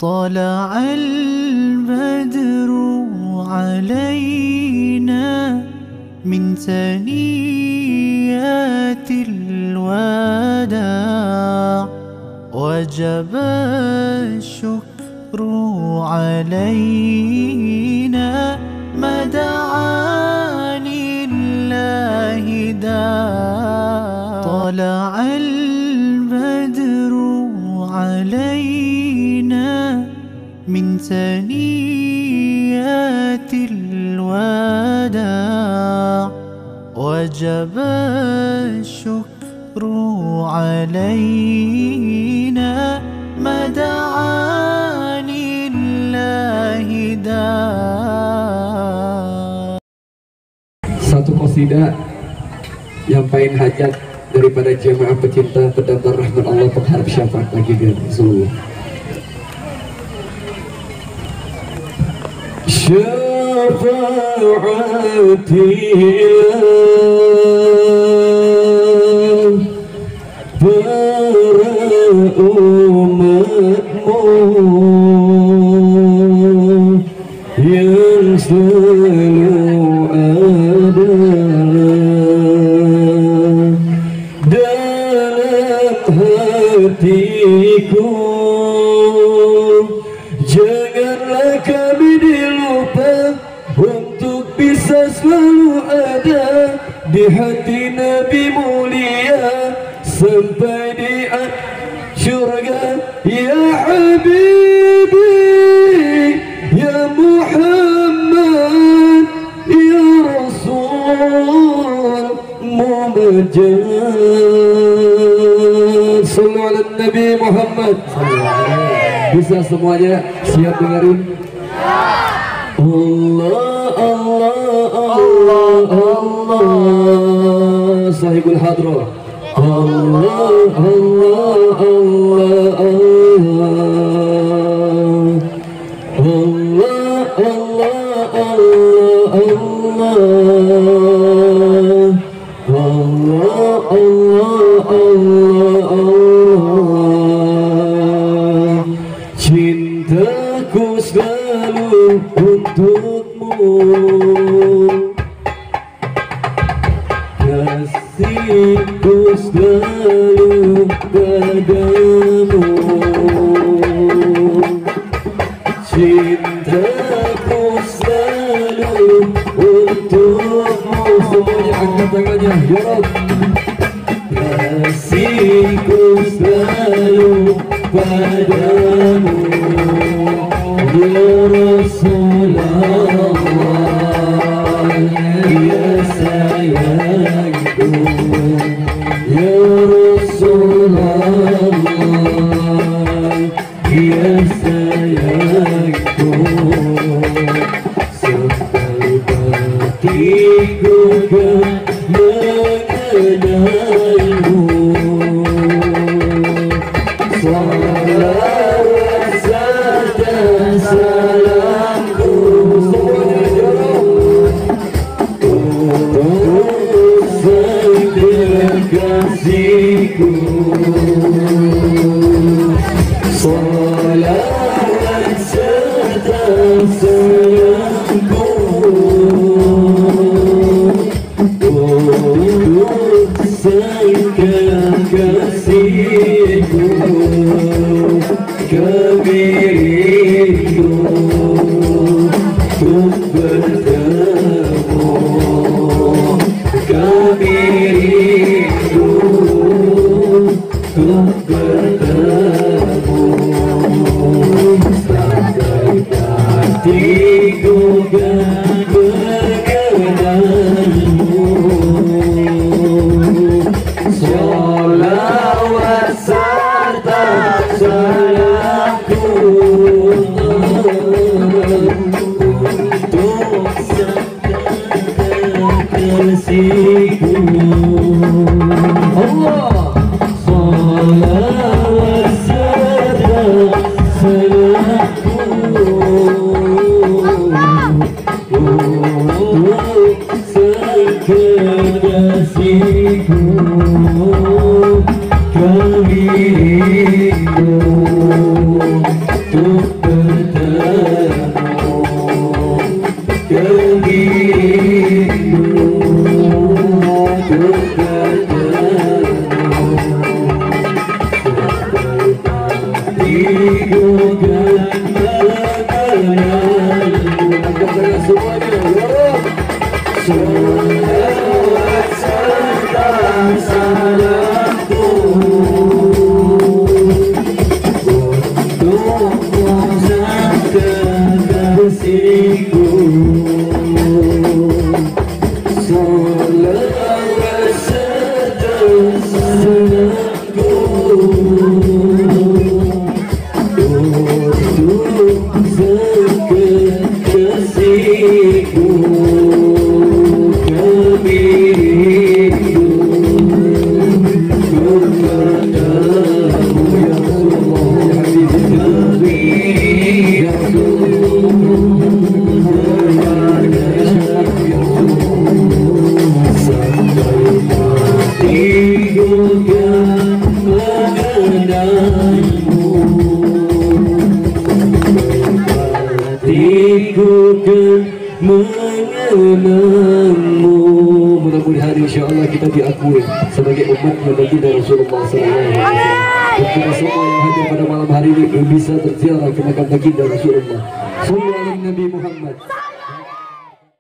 طلع البدر علينا من ثنيات الوداع وجب الشكر علينا ما دعا لله داع طلع البدر علينا من ثنيات الوداع وجب الشكر علينا ما دعا لله داع. Satu qasidah nyampain hajat daripada jemaah pecinta pendaftar rahmat Allah pengharap syafaat bagi Rasulullah. Syafaatilah para umatmu yang selalu ada dalam hatiku. Janganlah kami dilupa untuk bisa selalu ada di hati Nabi mulia sampai di syurga. Ya Habibi, ya Muhammad, ya Rasul Mumajjad. Sallu ala Nabi Muhammad. Bisa semuanya siap dengerin? Allah Allah Allah Allah sahibul hadrah. Allah Allah Allah Allah Allah Allah Allah Allah Allah Allah Allah. Cintaku selalu untukmu, kasihku selalu padamu. Cintaku selalu untukmu. Semuanya angkat tangannya, ya Rabb. Kasihku selalu padamu, ya Rasulullah, ya sayangku, ya Rasulullah, ya sayangku. Sampai hatiku kan mengenalmu. Salawat serta salamku untuk sang kekasihku. Salawat serta salamku untuk sang kekasihku. Kami rindu untuk bertemu, kami rindu untuk bertemu. Sampai hatiku kan mengenalmu. Sholawat serta salamku untuk untuk bertemu kebirimu, untuk bertemu hidupkan mengenalmu. Angkat tangan semuanya. Salawat serta salamku untuk sang kekasihku. Salawat serta salamku untuk sang kekasihku. Mengenalmu. Mudah-mudahan insyaAllah kita diakui sebagai umat yang baginda Rasulullah SAW. Dan kita semua yang hadir pada malam hari ini bisa terziarah ke makam baginda Rasulullah Sallallahu Alaihi Nabi Muhammad.